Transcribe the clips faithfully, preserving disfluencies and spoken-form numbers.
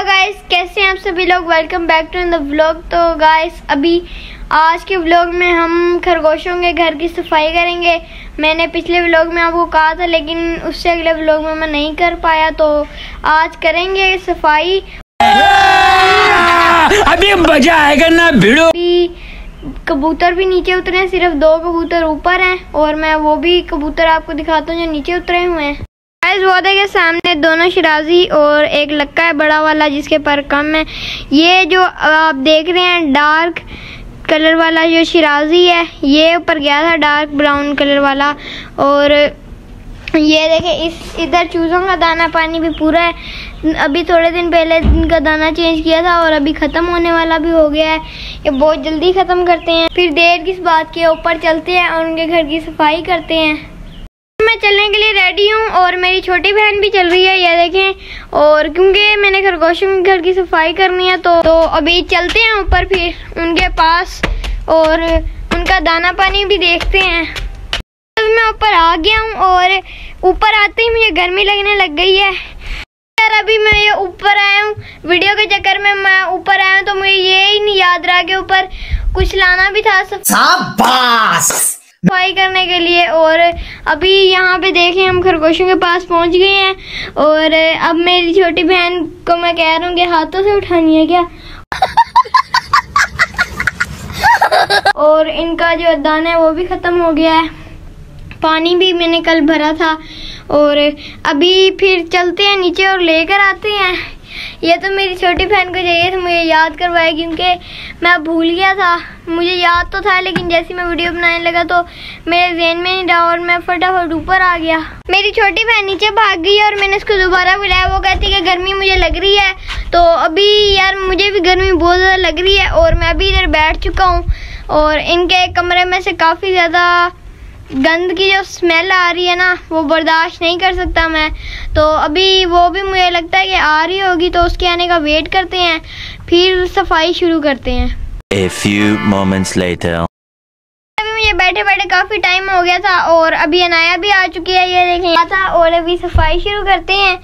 Guys, कैसे हैं आप सभी लोग। Welcome back to the vlog. तो गाइस, अभी आज के व्लॉग में हम खरगोशों के घर की सफाई करेंगे। मैंने पिछले व्लॉग में आपको कहा था, लेकिन उससे अगले व्लॉग में मैं नहीं कर पाया, तो आज करेंगे सफाई। अभी मजा आएगा ना भिड़ो। अभी कबूतर भी नीचे उतरे हैं, सिर्फ दो कबूतर ऊपर हैं और मैं वो भी कबूतर आपको दिखाता हूँ जो नीचे उतरे हुए हैं। वो देखिए सामने दोनों शिराजी और एक लक्का है बड़ा वाला जिसके पर कम है। ये जो आप देख रहे हैं डार्क कलर वाला जो शिराजी है, ये ऊपर गया था डार्क ब्राउन कलर वाला। और ये देखे इस इधर चूजों का दाना पानी भी पूरा है। अभी थोड़े दिन पहले इनका दाना चेंज किया था और अभी ख़त्म होने वाला भी हो गया है। ये बहुत जल्दी ख़त्म करते हैं। फिर देर किस बात के, ऊपर चलते हैं और उनके घर की सफाई करते हैं। मैं चलने के लिए रेडी हूँ और मेरी छोटी बहन भी चल रही है, ये देखें। और क्योंकि मैंने खरगोशों के घर की सफाई करनी है तो, तो अभी चलते हैं ऊपर फिर उनके पास और उनका दाना पानी भी देखते हैं। तो मैं ऊपर आ गया हूँ और ऊपर आते ही मुझे गर्मी लगने लग गई है यार। अभी मैं ये ऊपर आया हूँ, वीडियो के चक्कर में मैं ऊपर आया हूँ तो मुझे ये ही नहीं याद रहा कि ऊपर कुछ लाना भी था सफाई करने के लिए। और अभी यहाँ पे देखें हम खरगोशों के पास पहुँच गए हैं और अब मेरी छोटी बहन को मैं कह रहा हूँ कि हाथों से उठानी है क्या। और इनका जो दाना है वो भी ख़त्म हो गया है, पानी भी मैंने कल भरा था। और अभी फिर चलते हैं नीचे और लेकर आते हैं। ये तो मेरी छोटी बहन को चाहिए था मुझे याद करवाया, क्योंकि मैं भूल गया था। मुझे याद तो था लेकिन जैसे मैं वीडियो बनाने लगा तो मेरे ज़हन में नहीं रहा और मैं फटाफट ऊपर आ गया। मेरी छोटी बहन नीचे भाग गई और मैंने उसको दोबारा बुलाया। वो कहती है कि गर्मी मुझे लग रही है। तो अभी यार मुझे भी गर्मी बहुत ज़्यादा लग रही है और मैं अभी इधर बैठ चुका हूँ। और इनके कमरे में से काफ़ी ज़्यादा गंद की जो स्मेल आ रही है ना, वो बर्दाश्त नहीं कर सकता मैं। तो अभी वो भी मुझे लगता है कि आ रही होगी, तो उसके आने का वेट करते हैं, फिर सफाई शुरू करते हैं। A few moments later. अभी मुझे बैठे बैठे काफ़ी टाइम हो गया था और अभी अनाया भी आ चुकी है, ये देखें था। और अभी सफाई शुरू करते हैं।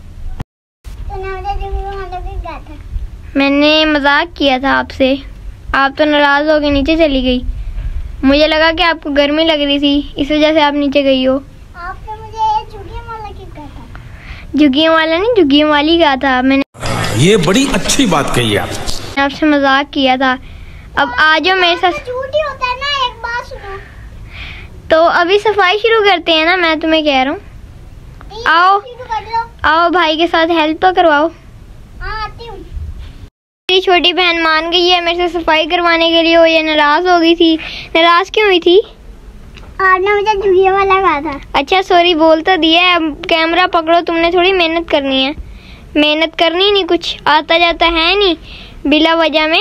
मैंने मजाक किया था आपसे, आप तो नाराज़ हो के नीचे चली गई। मुझे लगा कि आपको गर्मी लग रही थी, इस वजह से आप नीचे गई हो। आपने मुझे झुग्गियों वाला क्यों कहा था? झुग्गियों वाला नहीं, झुग्गियों वाली कहा था मैंने। ये बड़ी अच्छी बात कही आप। आपसे मजाक किया था। अब आ जाओ मेरे साथ। झूठी होता है ना, एक बात सुनो। तो अभी सफाई शुरू करते हैं ना, मैं तुम्हें कह रहा हूँ। आओ आओ भाई के साथ हेल्प तो करवाओ। हाँ आती हूँ। मेरी छोटी बहन मान गई है मेरे से सफाई करवाने के लिए। वो ये नाराज हो गई थी। नाराज क्यों हुई थी? आपने मुझे झुग्गियों वाला कहा था। अच्छा सॉरी, बोल तो दिया। अब कैमरा पकड़ो, तुमने थोड़ी मेहनत करनी है। मेहनत करनी नहीं, कुछ आता जाता है नहीं बिला वजह में।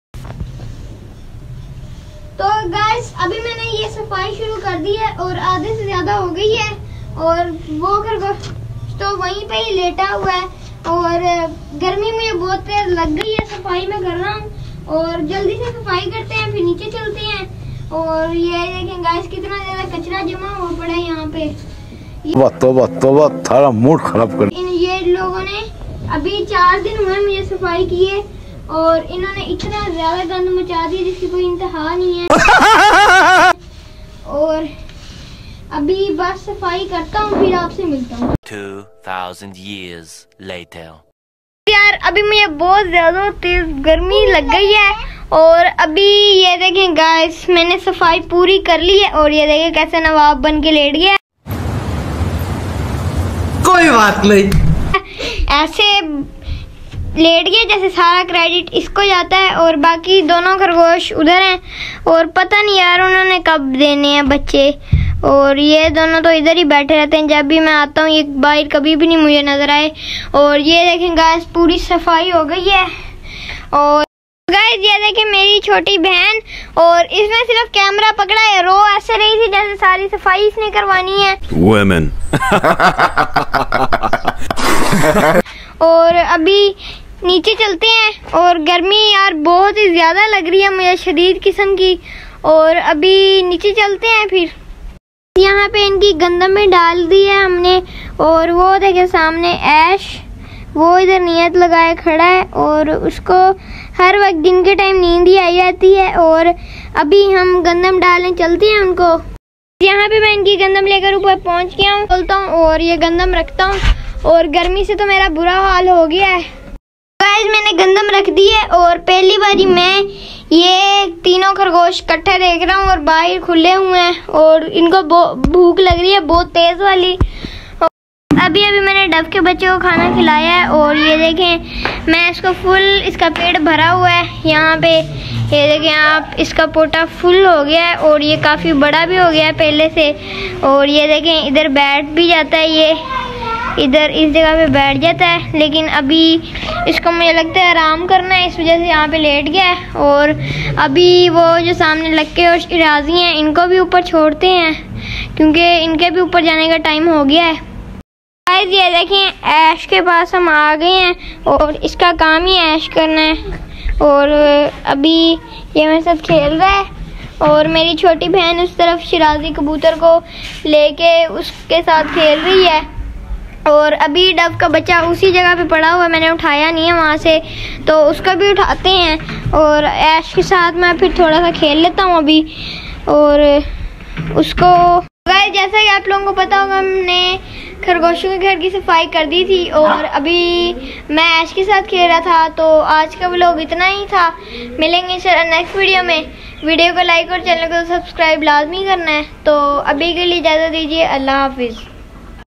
तो गाइस, अभी मैंने ये सफाई शुरू कर दी है और आधे से ज्यादा हो गई है। और वो खरगोश तो वहीं पे ही लेटा हुआ है और गर्मी मुझे बहुत तेज लग गई है। सफाई में कर रहा हूँ और जल्दी से सफाई करते हैं, फिर नीचे चलते हैं। और ये देखें गाइस, कितना ज्यादा कचरा जमा हुआ पड़ा है यहाँ पे। तोबा तोबा, थारा मूड खराब कर। इन ये लोगों ने अभी चार दिन हुए मुझे सफाई किए और इन्होंने इतना ज्यादा गंद मचा दिया जिसकी कोई इंतहा नहीं है। और अभी बस सफाई करता हूँ, फिर आपसे मिलता हूँ। Two thousand years later. यार अभी मुझे बहुत ज्यादा तेज गर्मी लग गई है और अभी ये देखें गाइस, मैंने सफाई पूरी कर ली है और ये देखें कैसे नवाब बन के लेट गया। कोई बात नहीं, ऐसे लेट गया जैसे सारा क्रेडिट इसको जाता है और बाकी दोनों खरगोश उधर हैं और पता नहीं यार उन्होंने कब देने हैं बच्चे। और ये दोनों तो इधर ही बैठे रहते हैं, जब भी मैं आता हूँ ये बाहर कभी भी नहीं मुझे नजर आए। और ये देखें गाइस, पूरी सफाई हो गई है। और गाइस ये देखें मेरी छोटी बहन, और इसने सिर्फ कैमरा पकड़ा है, रो ऐसे रही थी जैसे सारी सफाई इसने करवानी है। Women. और अभी नीचे चलते हैं और गर्मी यार बहुत ही ज्यादा लग रही है मुझे, शदीद किस्म की। और अभी नीचे चलते हैं, फिर यहाँ पे इनकी गंदम में डाल दी है हमने। और वो देखे सामने ऐश वो इधर नियत लगाए खड़ा है और उसको हर वक्त दिन के टाइम नींद ही आई जाती है। और अभी हम गंदम डालने चलते हैं उनको। यहाँ पे मैं इनकी गंदम लेकर ऊपर पहुँच गया हूँ, बोलता हूँ और ये गंदम रखता हूँ। और गर्मी से तो मेरा बुरा हाल हो गया है। गाइस मैंने गंदम रख दी है और पहली बारी मैं ये तीनों खरगोश इकट्ठे देख रहा हूँ और बाहर खुले हुए हैं और इनको भूख लग रही है बहुत तेज वाली। अभी अभी मैंने डव के बच्चे को खाना खिलाया है और ये देखें मैं इसको फुल, इसका पेट भरा हुआ है। यहाँ पे ये देखें आप, इसका पोटा फुल हो गया है और ये काफ़ी बड़ा भी हो गया है पहले से। और ये देखें इधर बैठ भी जाता है, ये इधर इस जगह पे बैठ जाता है, लेकिन अभी इसको मुझे लगता है आराम करना है, इस वजह से यहाँ पे लेट गया है। और अभी वो जो सामने लक्के और शिराजी हैं इनको भी ऊपर छोड़ते हैं क्योंकि इनके भी ऊपर जाने का टाइम हो गया है। गाइस ये देखें ऐश के पास हम आ गए हैं और इसका काम ही ऐश करना है। और अभी ये मेरे साथ खेल रहा है और मेरी छोटी बहन उस तरफ शिराजी कबूतर को लेके उसके साथ खेल रही है। और अभी डव का बच्चा उसी जगह पे पड़ा हुआ है, मैंने उठाया नहीं है वहाँ से, तो उसको भी उठाते हैं और ऐश के साथ मैं फिर थोड़ा सा खेल लेता हूँ अभी। और उसको गाइस जैसा कि आप लोगों को पता होगा हमने खरगोशों के घर की सफाई कर दी थी और अभी मैं ऐश के साथ खेल रहा था। तो आज का व्लॉग इतना ही था, मिलेंगे सर नेक्स्ट वीडियो में। वीडियो को लाइक और चैनल को सब्सक्राइब लाजमी करना है। तो अभी के लिए इजाज़त दीजिए, अल्लाह हाफिज़।